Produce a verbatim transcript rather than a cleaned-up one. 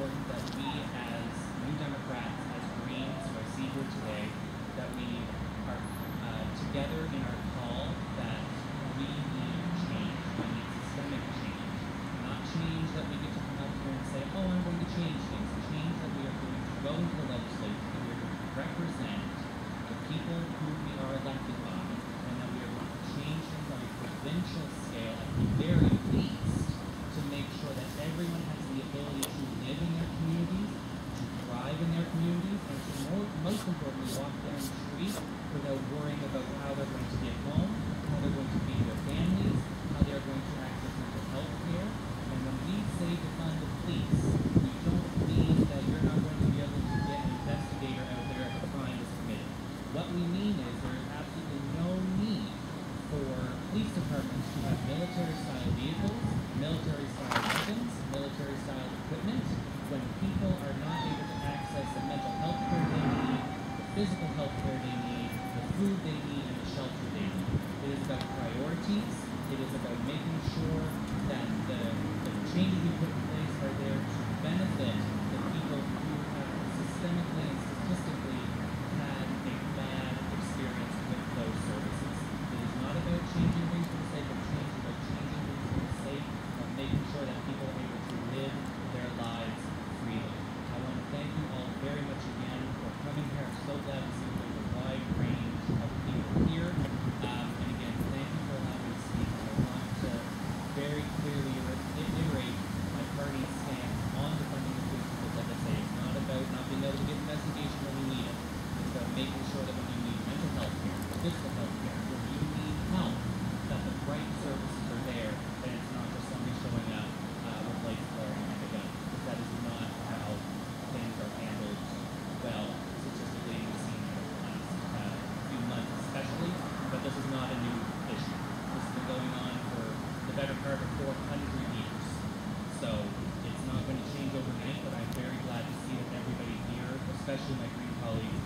important that we as New Democrats, as Greens who I see here today, that we are uh, together in our call that we need change. We need systemic change. Not change that we get to come up here and say, oh, I'm going to change things. Change that we are going to go into the legislature, that we are going to represent the people who we are elected by, and that we are going to change things on a provincial scale at the very least to make sure that everyone has the ability to live in their communities, to thrive in their communities, and to more, most importantly walk down the street without worrying about how they're going to get home, how they're going to feed their families, how they are going to access mental health care. And when we say defund the police, we don't mean that you're not going to be able to get an investigator out there if a crime is committed. What we mean is there is absolutely no need for police departments to have military-style vehicles, military-style weapons, military-style equipment, when people are not able to access the mental health care they need, the physical health care they need, the food they need, and the shelter they need. It is about priorities. It is about making sure that the, the changes we put in place are there to benefit the people who have systemically and statistically had a bad experience with those services. It is not about changing things for the sake of change, it's about changing things for the sake of making sure that people are able to live their lives freely. I want to thank you all very much again for coming here. I'm so glad to see that there's a wide range of people here. Um, and again, thank you for allowing me to speak. I want to very clearly reiterate my party's stance on defunding the police, because like I say, it's not about not being able to get investigation when you need it. It's about making sure that when you need mental health care, physical health care, when you need help, that the right services are there, and it's not just somebody showing up uh, with lights flaring like a gun, because that is not how things are handled well, statistically, we've seen in the last uh, few months especially, but this is not a new issue. This has been going on for the better part of four hundred years. So it's not going to change overnight, but I'm very glad to see that everybody here, especially my Green colleagues,